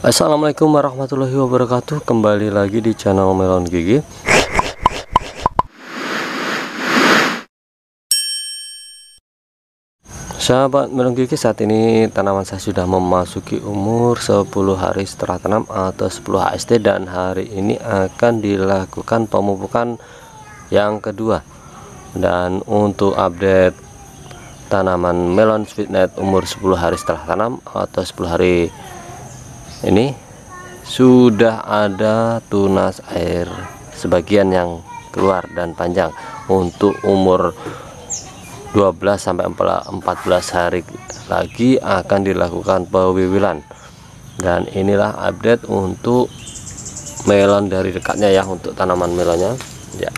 Assalamualaikum warahmatullahi wabarakatuh. Kembali lagi di channel Melon Gigi. Sahabat Melon Gigi, saat ini tanaman saya sudah memasuki umur 10 hari setelah tanam atau 10 HST, dan hari ini akan dilakukan pemupukan yang kedua. Dan untuk update tanaman melon sweetnet umur 10 hari setelah tanam atau 10 hari ini, sudah ada tunas air sebagian yang keluar dan panjang. Untuk umur 12 sampai 14 hari lagi akan dilakukan pewiwilan. Dan inilah update untuk melon dari dekatnya ya, untuk tanaman melonnya ya.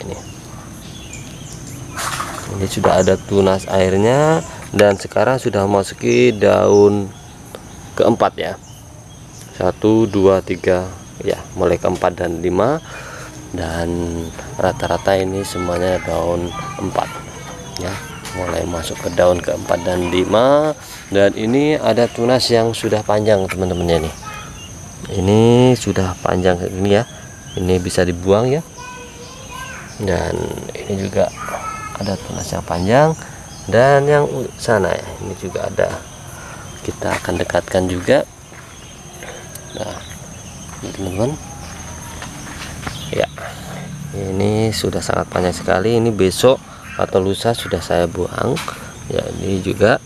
Ini sudah ada tunas airnya, dan sekarang sudah memasuki daun keempat ya. 1, 2, 3 ya, mulai keempat dan 5, dan rata-rata ini semuanya daun 4 ya, mulai masuk ke daun keempat dan 5. Dan ini ada tunas yang sudah panjang teman-teman ya, nih ini sudah panjang ini ya, ini bisa dibuang ya. Dan ini juga ada tunas yang panjang, dan yang sana ya, ini juga ada, kita akan dekatkan juga. Nah teman-teman ya, ini sudah sangat panjang sekali. Ini besok atau lusa sudah saya buang ya. Ini juga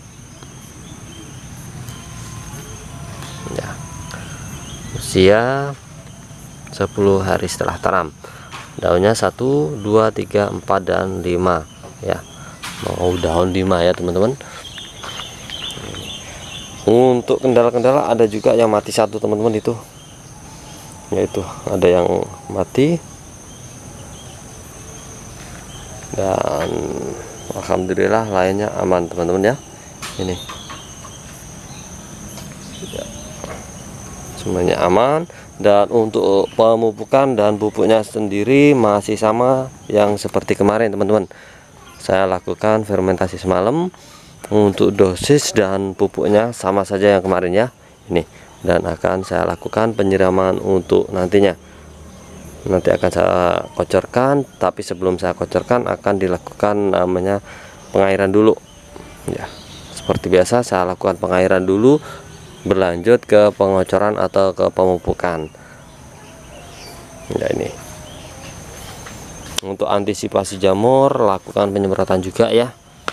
ya, usia 10 hari setelah tanam. Daunnya 1, 2, 3, 4 dan 5 ya, mau daun 5 ya teman-teman. Untuk kendala-kendala ada juga yang mati satu teman-teman, itu yaitu ada yang mati, dan alhamdulillah lainnya aman teman-teman ya. Ini ya, semuanya aman. Dan untuk pemupukan dan pupuknya sendiri masih sama yang seperti kemarin teman-teman. Saya lakukan fermentasi semalam. Untuk dosis dan pupuknya sama saja yang kemarin ya ini. Dan akan saya lakukan penyiraman untuk nantinya. Nanti akan saya kocorkan, tapi sebelum saya kocorkan akan dilakukan namanya pengairan dulu ya. Seperti biasa saya lakukan pengairan dulu, berlanjut ke pengocoran atau ke pemupukan ya. Ini untuk antisipasi jamur, lakukan penyemprotan juga ya,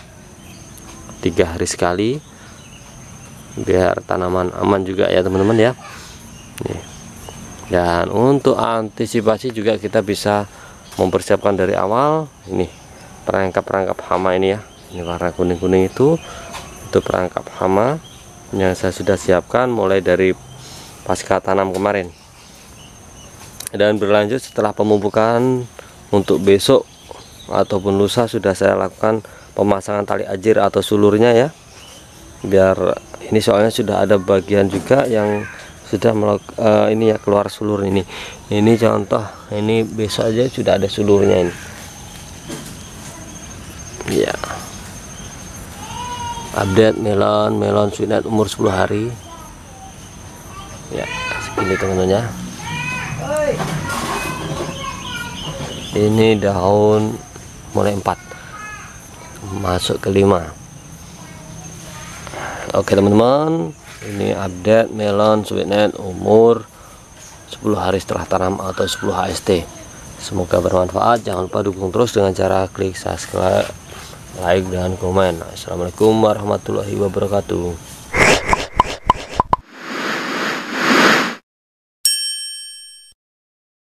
3 hari sekali, biar tanaman aman juga ya teman-teman ya. Nih. Dan untuk antisipasi juga kita bisa mempersiapkan dari awal. Ini perangkap hama ini ya, ini warna kuning-kuning itu perangkap hama yang saya sudah siapkan mulai dari pasca tanam kemarin. Dan berlanjut setelah pemupukan, untuk besok ataupun lusa sudah saya lakukan pemasangan tali ajir atau sulurnya ya, biar ini soalnya sudah ada bagian juga yang sudah ini ya, keluar sulur ini contoh, ini besok aja sudah ada sulurnya ini ya. Update melon sweetnet umur 10 hari ya, segini teman-teman ya. Ini daun mulai 4 masuk ke 5. Oke teman-teman, ini update melon sweetnet umur 10 hari setelah tanam atau 10 HST. Semoga bermanfaat. Jangan lupa dukung terus dengan cara klik subscribe, like dan komen. Assalamualaikum warahmatullahi wabarakatuh.